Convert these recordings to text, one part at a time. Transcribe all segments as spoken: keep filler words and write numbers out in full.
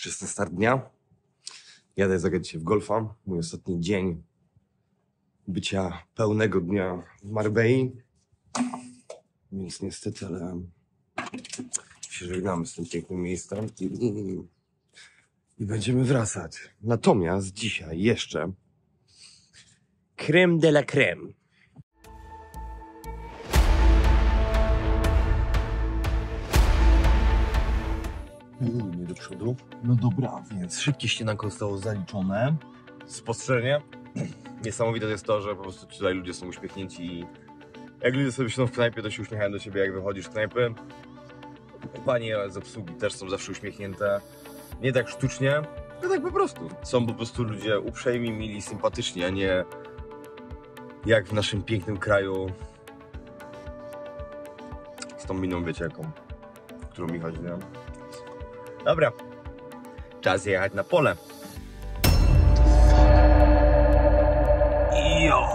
Wczesny start dnia. Jadę zagrać się w golfa. Mój ostatni dzień bycia pełnego dnia w Marbei. Więc niestety, ale się żegnamy z tym pięknym miejscem i, i, i będziemy wracać. Natomiast dzisiaj jeszcze crème de la crème. Nie do przodu. No dobra, więc szybkie śniadanko zostało zaliczone. Spostrzeżenie. Niesamowite jest to, że po prostu tutaj ludzie są uśmiechnięci i jak ludzie sobie siedzą w knajpie, to się uśmiechają do ciebie, jak wychodzisz z knajpy. Panie z obsługi też są zawsze uśmiechnięte. Nie tak sztucznie, ale tak po prostu. Są po prostu ludzie uprzejmi, mili, sympatyczni, a nie jak w naszym pięknym kraju z tą miną, wiecie jaką, którą mi chodzi, nie? Dobra, czas jechać na pole. Jo.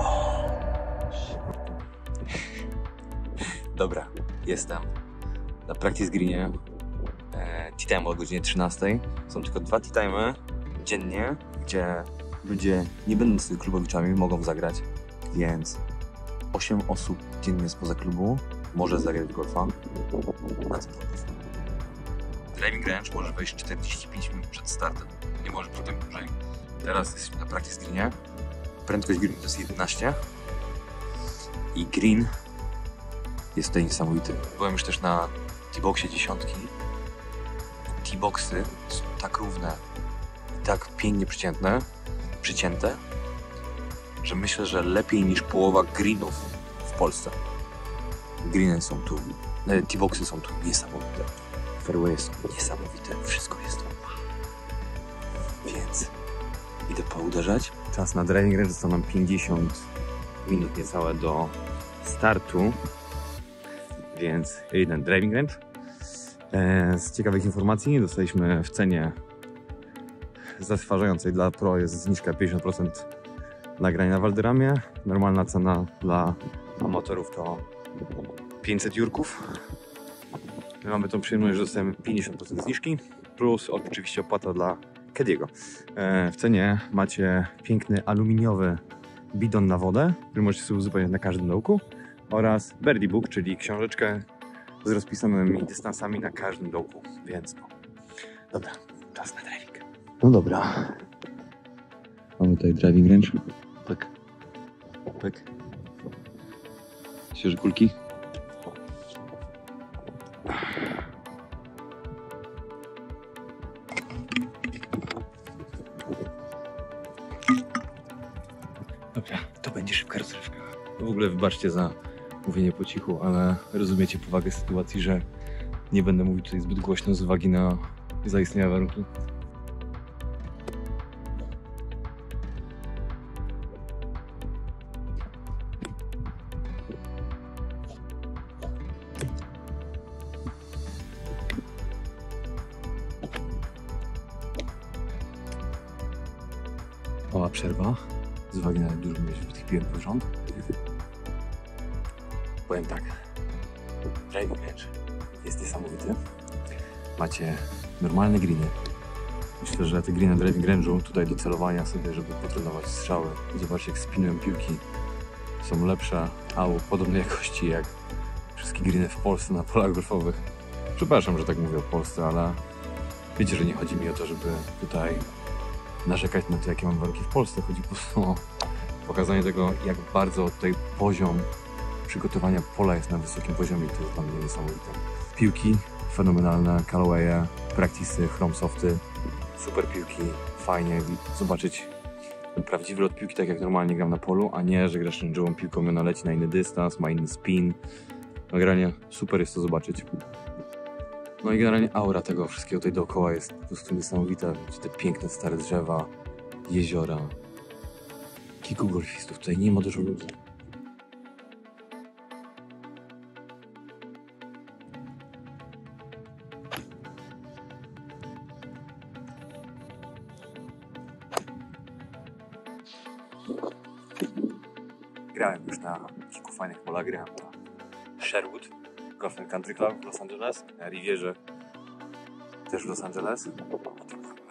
Dobra, jestem na practice greenie. E, tea time o godzinie trzynastej. Są tylko dwa tea time'y dziennie, gdzie ludzie nie będący klubowiczami mogą zagrać, więc osiem osób dziennie spoza klubu może zagrać w golfa. Na co to jest? Driving range może wejść czterdzieści pięć minut przed startem. Nie może potem dłużej. Teraz jesteśmy na practice greenie. Prędkość greenu to jest jedenaście. I green jest tutaj niesamowity. Byłem już też na T-boxie dziesiątki. T-boxy są tak równe i tak pięknie przycięte, przycięte, że myślę, że lepiej niż połowa greenów w Polsce. Greeny są tu, T-boxy są tu niesamowite. Fairwaye są niesamowite, wszystko jest tu. Więc idę pouderzać. Czas na driving range zostało nam pięćdziesiąt minut niecałe do startu. Więc jeden driving range. Z ciekawych informacji dostaliśmy w cenie zatrważającej dla Pro jest zniżka pięćdziesiąt procent nagrania na Valderramie. Normalna cena dla amatorów to pięćset jurków. My mamy tą przyjemność, że dostajemy pięćdziesiąt procent zniżki, plus oczywiście opłata dla Caddiego. W cenie macie piękny aluminiowy bidon na wodę, który możecie sobie uzupełniać na każdym dołku, oraz birdie book, czyli książeczkę z rozpisanymi dystansami na każdym dołku, więc no. Dobra, czas na driving. No dobra. Mamy tutaj driving range. Tak. Tak. Świeże kulki. Dobra, to będzie szybka rozrywka. W ogóle wybaczcie za mówienie po cichu, ale rozumiecie powagę sytuacji, że nie będę mówić tutaj zbyt głośno z uwagi na zaistniałe warunki. Mała przerwa, z uwagi na dużo miejsc wytchpiłem w rząd. Powiem tak, driving range jest niesamowity. Macie normalne greeny. Myślę, że te greeny na driving range'u tutaj do celowania sobie, żeby potrenować strzały. Zobaczcie, jak spinują piłki. Są lepsze, a podobnej jakości jak wszystkie greeny w Polsce na polach golfowych. Przepraszam, że tak mówię o Polsce, ale wiecie, że nie chodzi mi o to, żeby tutaj narzekać na to, jakie mam warunki w Polsce. Chodzi po prostu o pokazanie tego, jak bardzo tutaj poziom przygotowania pola jest na wysokim poziomie. To jest dla mnie niesamowite. Piłki fenomenalne, Callaway'e, practice'y, chrome softy, super piłki, fajnie zobaczyć prawdziwy lot piłki, tak jak normalnie gram na polu, a nie, że grasz range'ową piłką i ona leci na inny dystans, ma inny spin. No generalnie super jest to zobaczyć. No i generalnie aura tego wszystkiego tutaj dookoła jest po prostu niesamowita. Te piękne stare drzewa, jeziora, kilku golfistów, tutaj nie ma dużo ludzi. Grałem już na kilku fajnych polach, grałem na Sherwood, Golf and Country Club w Los Angeles, na Rivierze też w Los Angeles.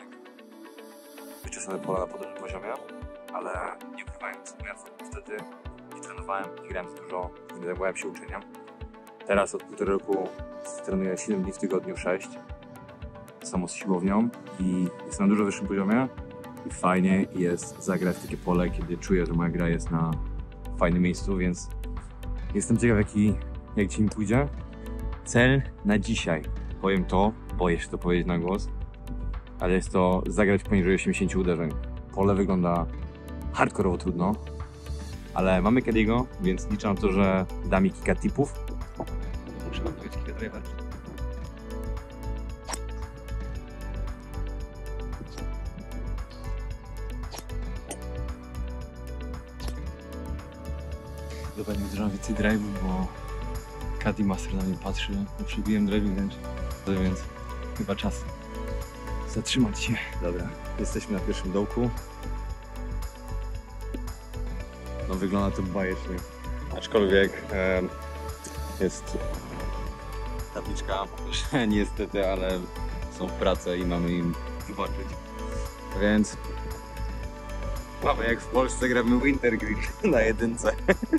wyczesane pola na podobnym poziomie, ale nie ukrywając, ja wtedy nie trenowałem, nie grałem za dużo, nie zajmowałem się uczeniem. Teraz od półtora roku trenuję siedem dni w tygodniu, sześć, samo z siłownią i jestem na dużo wyższym poziomie i fajnie jest zagrać w takie pole, kiedy czuję, że moja gra jest na fajnym miejscu, więc jestem ciekaw, jaki, jak dzisiaj mi pójdzie. Cel na dzisiaj, powiem to, boję się to powiedzieć na głos, ale jest to zagrać poniżej osiemdziesięciu uderzeń. Pole wygląda hardkorowo trudno, ale mamy Caddy'ego, więc liczę na to, że da mi kilka tipów. Muszę wam powiedzieć kilka driver. Dobra, nie uderzam więcej drive'u, bo Caddy Master na mnie patrzy. No, przybiłem driving range, więc chyba czas zatrzymać się. Dobra, jesteśmy na pierwszym dołku. No wygląda to bajecznie. Aczkolwiek e, jest tabliczka, że niestety, ale są prace i mamy im zobaczyć. Więc mamy jak w Polsce gramy Winter Grill na jedynce.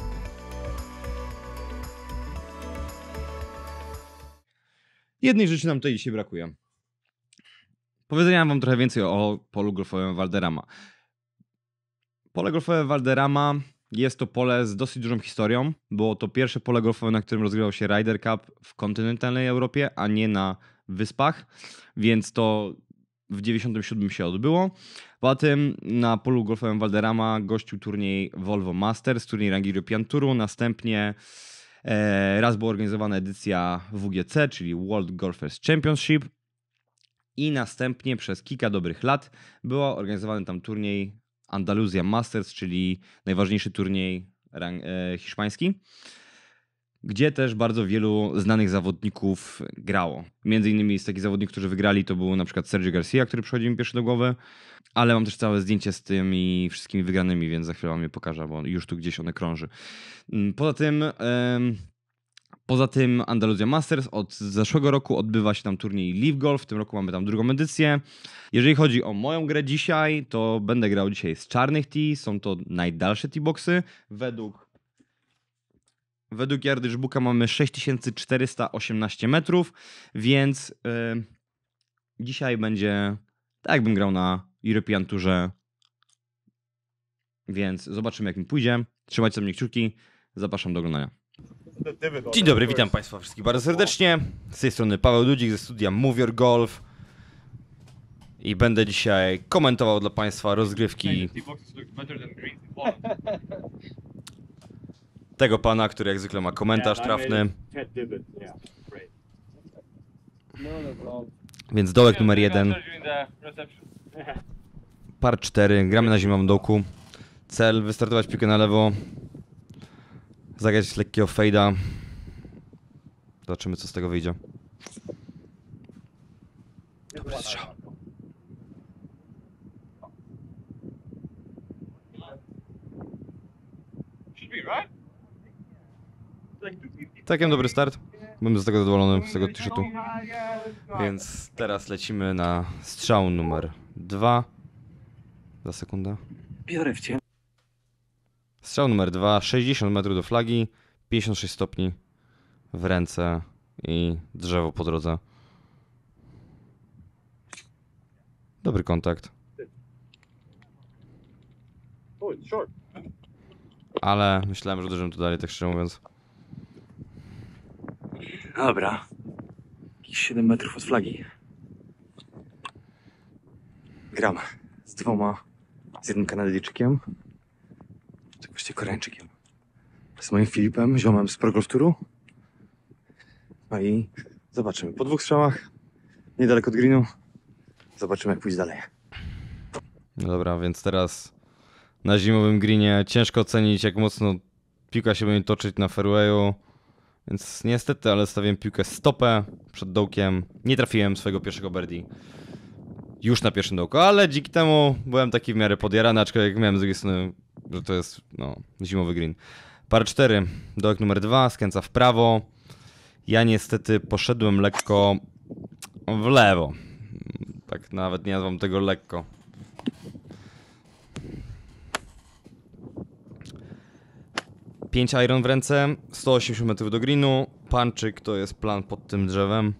Jednej rzeczy nam tutaj dzisiaj brakuje. Powiedziałem wam trochę więcej o polu golfowym Valderrama. Pole golfowe Valderrama jest to pole z dosyć dużą historią. Było to pierwsze pole golfowe, na którym rozgrywał się Ryder Cup w kontynentalnej Europie, a nie na wyspach, więc to w dziewięćdziesiątym siódmym się odbyło. Poza tym na polu golfowym Valderrama gościł turniej Volvo Masters, turniej rangi European Touru, następnie e, raz była organizowana edycja W G C, czyli World Golfers Championship, i następnie przez kilka dobrych lat był organizowany tam turniej Andalusia Masters, czyli najważniejszy turniej rang, e, hiszpański, gdzie też bardzo wielu znanych zawodników grało. Między innymi z takich zawodników, którzy wygrali, to był na przykład Sergio Garcia, który przychodzi mi pierwszy do głowy, ale mam też całe zdjęcie z tymi wszystkimi wygranymi, więc za chwilę wam je pokażę, bo już tu gdzieś one krąży. Poza tym... Em, Poza tym Andalusia Masters od zeszłego roku odbywa się tam turniej Live Golf, w tym roku mamy tam drugą edycję. Jeżeli chodzi o moją grę dzisiaj, to będę grał dzisiaj z czarnych tee, są to najdalsze tee-boxy. Według, według Yardage Booka mamy sześć tysięcy czterysta osiemnaście metrów, więc yy, dzisiaj będzie tak jakbym grał na European Tourze, więc zobaczymy jak mi pójdzie. Trzymajcie sobie kciuki, zapraszam do oglądania. Dzień dobry, witam Państwa wszystkich bardzo serdecznie. Z tej strony Paweł Dudzik ze studia Move Your Golf i będę dzisiaj komentował dla Państwa rozgrywki tego pana, który jak zwykle ma komentarz trafny. Więc dołek numer jeden, par cztery, gramy na zimowym dołku. Cel: wystartować piłkę na lewo, zagrać lekkiego fejda. Zobaczymy co z tego wyjdzie. Dobry strzał. Całkiem dobry start. Byłem z tego zadowolony, z tego t-shirtu. Więc teraz lecimy na strzał numer dwa. Za sekundę. Biorę w cię. Strzał numer dwa, sześćdziesiąt metrów do flagi, pięćdziesiąt sześć stopni w ręce i drzewo po drodze. Dobry kontakt. Ale myślałem, że uderzyłem tu dalej, tak szczerze mówiąc. Dobra. Jakieś siedem metrów od flagi. Gram z dwoma, z jednym Kanadyjczykiem. Właściwie Koreańczykiem. Z moim Filipem, ziomem z Pro Golf Touru. No i zobaczymy. Po dwóch strzałach, niedaleko od greenu, zobaczymy jak pójść dalej. No dobra, więc teraz na zimowym greenie ciężko ocenić jak mocno piłka się będzie toczyć na fairwayu. Więc niestety, ale stawiłem piłkę stopę przed dołkiem. Nie trafiłem swojego pierwszego birdie już na pierwszym dołku, ale dzięki temu byłem taki w miarę podjarany, aczkolwiek miałem z drugiej strony, że to jest no, zimowy green. Par cztery, dołek numer dwa, skręca w prawo. Ja niestety poszedłem lekko w lewo. Tak nawet nie nazwam tego lekko. pięć iron w ręce, sto osiemdziesiąt metrów do greenu, punczyk to jest plan pod tym drzewem.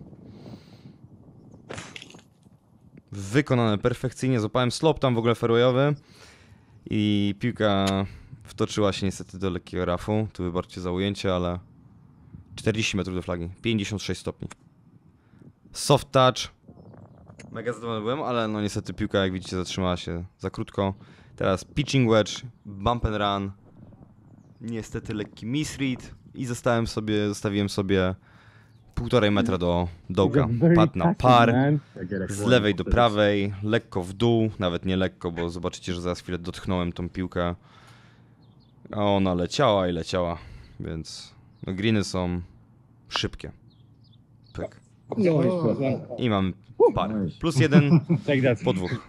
Wykonane perfekcyjnie, złapałem slop tam w ogóle fairwayowy i piłka wtoczyła się niestety do lekkiego rafu. Tu wybaczcie za ujęcie, ale czterdzieści metrów do flagi, pięćdziesiąt sześć stopni. Soft touch. Mega zadowolony byłem, ale no niestety piłka, jak widzicie, zatrzymała się za krótko. Teraz pitching wedge, bump and run. Niestety lekki misread i zostałem sobie, zostawiłem sobie półtorej metra do dołka. Padł na par, z lewej do prawej, lekko w dół, nawet nie lekko, bo zobaczycie, że zaraz chwilę dotknąłem tą piłkę. A ona leciała i leciała, więc no greeny są szybkie. Pyk. I mam par. Plus jeden po dwóch.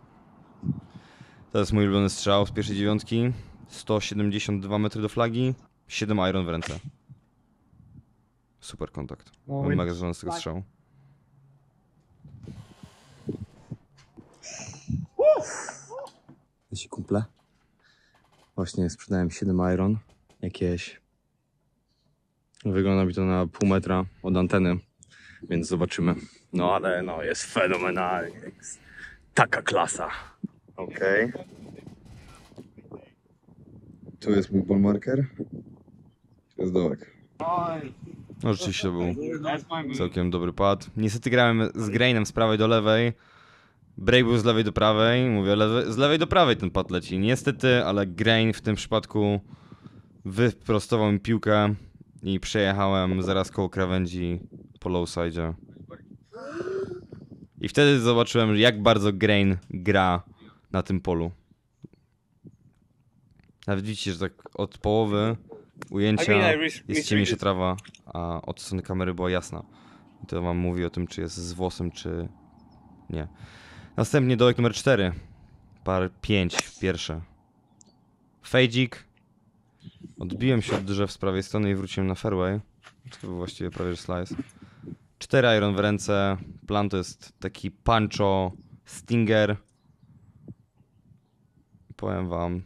To jest mój ulubiony strzał z pierwszej dziewiątki. sto siedemdziesiąt dwa metry do flagi, siedem iron w ręce. Super kontakt. Byłem mega zadowolony z tego strzału. Nasi kumple. Właśnie sprzedałem siedem iron. Jakieś... Wygląda mi to na pół metra od anteny. Więc zobaczymy. No ale no jest fenomenalnie. Jest taka klasa. Okej. Okay. Tu jest mój ball marker. Tu jest dołek. No rzeczywiście to był całkiem dobry pad. Niestety grałem z grainem z prawej do lewej. Break był z lewej do prawej. Mówię, lewe, z lewej do prawej ten pad leci. Niestety, ale grain w tym przypadku wyprostował mi piłkę i przejechałem zaraz koło krawędzi po low side. I wtedy zobaczyłem, jak bardzo grain gra na tym polu. Nawet widzicie, że tak od połowy ujęcia jest ciemniejsza trawa, a od strony kamery była jasna. I to wam mówi o tym, czy jest z włosem, czy nie. Następnie dołek numer cztery. Par pięć, pierwsze. Fejdzik. Odbiłem się od drzew z prawej strony i wróciłem na fairway. To był właściwie prawie że slice. cztery iron w ręce. Plan to jest taki pancho, stinger. Powiem wam,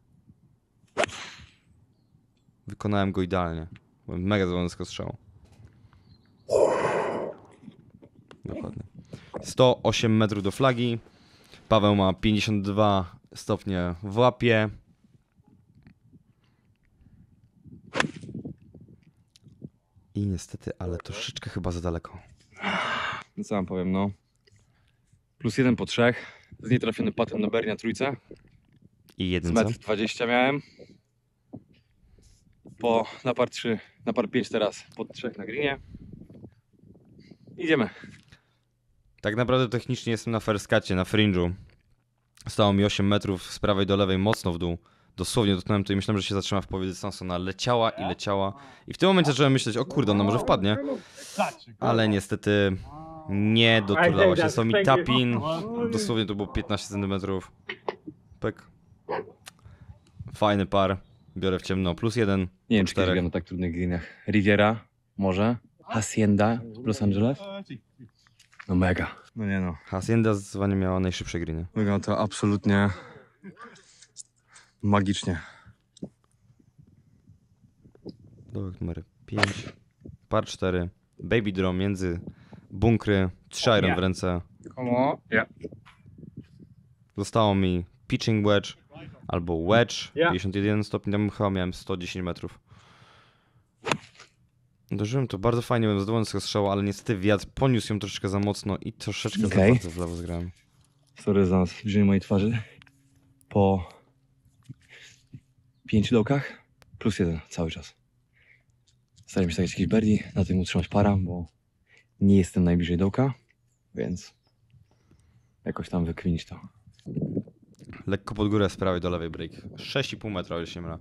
wykonałem go idealnie. Byłem mega zadowolony z tego strzału. Dokładnie. sto osiem metrów do flagi. Paweł ma pięćdziesiąt dwa stopnie w łapie. I niestety, ale troszeczkę chyba za daleko. No co wam powiem, no. Plus jeden po trzech. Z nietrafionym patem na bernie na trójce. I Z jedynce. metr dwadzieścia miałem. Po, na par trzy, na par pięć teraz pod trzech na greenie. Idziemy. Tak naprawdę technicznie jestem na fairskacie, na fringe'u. Stało mi osiem metrów z prawej do lewej, mocno w dół. Dosłownie dotknąłem to i myślałem, że się zatrzyma w połowie dystansu. Ona leciała i leciała. I w tym momencie zacząłem myśleć, o kurde, ona może wpadnie. Ale niestety nie dotulała się. Stał mi tapin. Dosłownie to było piętnaście centymetrów. Pyk. Fajny par. Biorę w ciemno. Plus jeden. Nie wiem, czy kiedyś grałem na tak trudnych greenach. Riviera, może? Hacienda w Los Angeles? No mega. No nie no. Hacienda zdecydowanie miała najszybsze greeny. Wygląda to absolutnie magicznie. Dołek numer pięć. Par cztery. Baby draw między bunkry. trzy iron yeah. w ręce. Komo? Yeah. Zostało mi pitching wedge albo wedge. Yeah. pięćdziesiąt jeden stopni. Tam chyba miałem sto dziesięć metrów. Dożyłem to bardzo fajnie, byłem zadowolony z tego strzału, ale niestety wiatr poniósł ją troszeczkę za mocno i troszeczkę okay. za bardzo w lewo zgrałem. Sorry za zbliżenie mojej twarzy. Po pięciu dołkach plus jeden cały czas. Staram się stawiać jakiś birdie, na tym utrzymać para, bo nie jestem najbliżej dołka, więc jakoś tam wykminić to. Lekko pod górę z prawej do lewej break. sześć i pół metra, jeśli się mylę.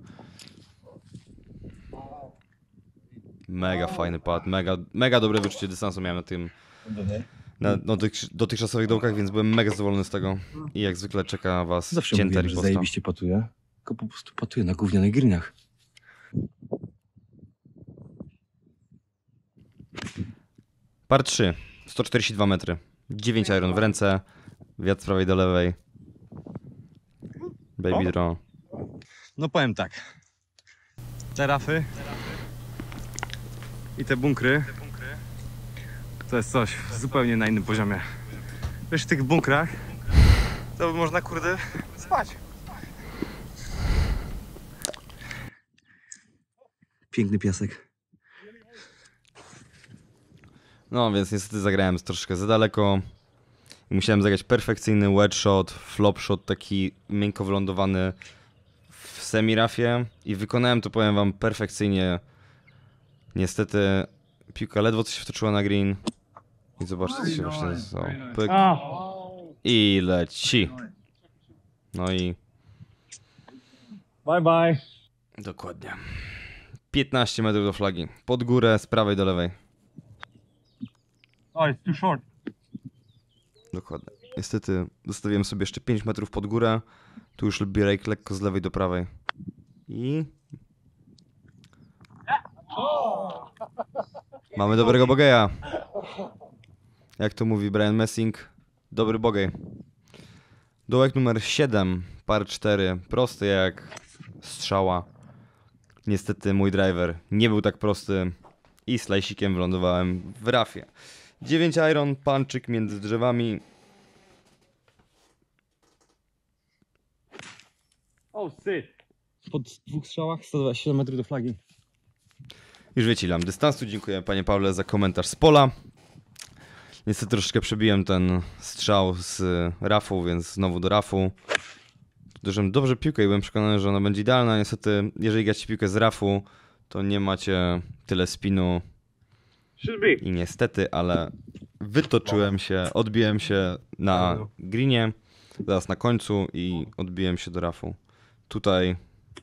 Mega fajny pad, mega, mega dobre wyczucie dystansu miałem na tym, na no, tych dotychczasowych dołkach, więc byłem mega zadowolony z tego. I jak zwykle czeka was Zawsze cięta mówiłem, riposta. Że zajebiście patuje, tylko po prostu patuje na gównianych greenach. Par trzy, sto czterdzieści dwa metry, dziewięć iron w ręce, wiatr z prawej do lewej, baby draw. No powiem tak, Te rafy i te bunkry to jest coś zupełnie na innym poziomie. Wiesz, w tych bunkrach to można, kurde, spać. Piękny piasek. No więc niestety zagrałem troszkę za daleko. Musiałem zagrać perfekcyjny wedge shot, flop shot, taki miękko wylądowany w semi-rafie i wykonałem to, powiem wam, perfekcyjnie. Niestety piłka ledwo coś wtoczyła na green i zobaczcie, co się właśnie stało. Pyk. I leci. No i Bye bye. dokładnie. piętnaście metrów do flagi. Pod górę, z prawej do lewej. Oh, it's too short. Dokładnie. Niestety zostawiłem sobie jeszcze pięć metrów pod górę. Tu już break lekko z lewej do prawej. I... mamy dobrego bogeja. Jak to mówi Brian Messing, dobry bogej. Dołek numer siedem, par cztery, prosty jak strzała. Niestety mój driver nie był tak prosty i slajsikiem wylądowałem w rafie. dziewięć iron, panczyk między drzewami. Oh, shit. Po dwóch strzałach sto dwadzieścia siedem metrów do flagi. Już wycilam dystansu. Dziękuję, panie Pawle, za komentarz z pola. Niestety troszeczkę przebiłem ten strzał z rafu, więc znowu do rafu. Uderzyłem dobrze piłkę i byłem przekonany, że ona będzie idealna. Niestety, jeżeli gracie piłkę z rafu, to nie macie tyle spinu. I niestety, ale wytoczyłem się, odbiłem się na greenie, zaraz na końcu i odbiłem się do rafu. Tutaj,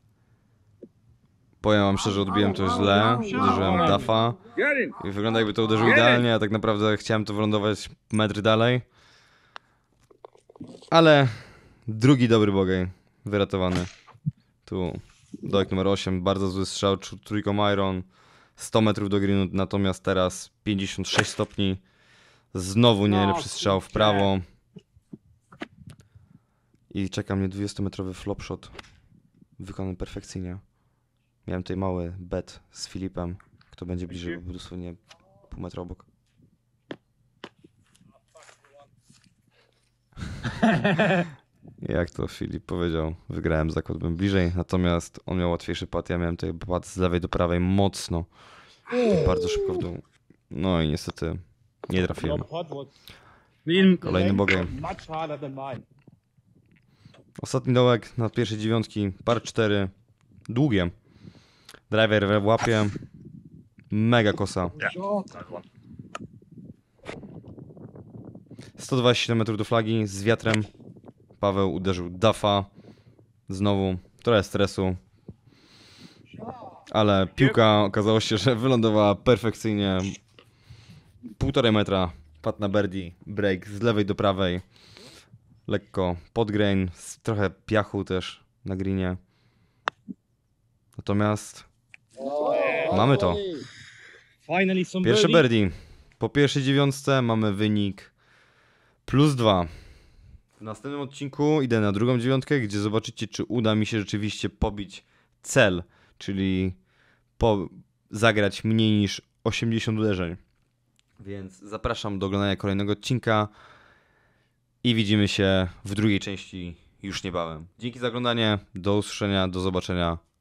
powiem wam szczerze, odbiłem to źle, uderzyłem dafa i wygląda, jakby to uderzył idealnie, a tak naprawdę chciałem to wylądować metr dalej. Ale drugi dobry bogey wyratowany. Tu dołek numer osiem, bardzo zły strzał, trójką iron, sto metrów do greenu, natomiast teraz pięćdziesiąt sześć stopni. Znowu nie najlepszy strzał w prawo. I czeka mnie dwudziestometrowy flop shot. Wykonany perfekcyjnie. Miałem tutaj mały bet z Filipem. Kto będzie bliżej, bo był dosłownie pół metra obok. Jak to Filip powiedział, wygrałem zakład, byłem bliżej, natomiast on miał łatwiejszy pad, ja miałem tutaj pad z lewej do prawej mocno, bardzo szybko w dół. No i niestety nie trafiłem. Kolejny bogey. Ostatni dołek na pierwszej dziewiątki, par cztery, długie. Driver w łapie, mega kosa. sto dwadzieścia siedem metrów do flagi z wiatrem. Paweł uderzył dafa. Znowu trochę stresu. Ale piłka okazało się, że wylądowała perfekcyjnie. Półtorej metra. Pad na birdie. Break z lewej do prawej. Lekko pod grain. Trochę piachu też na greenie. Natomiast mamy to. Pierwsze birdie. Po pierwszej dziewiątce mamy wynik plus dwa. W następnym odcinku idę na drugą dziewiątkę, gdzie zobaczycie, czy uda mi się rzeczywiście pobić cel, czyli po zagrać mniej niż osiemdziesiąt uderzeń. Więc zapraszam do oglądania kolejnego odcinka i widzimy się w drugiej części już niebawem. Dzięki za oglądanie, do usłyszenia, do zobaczenia.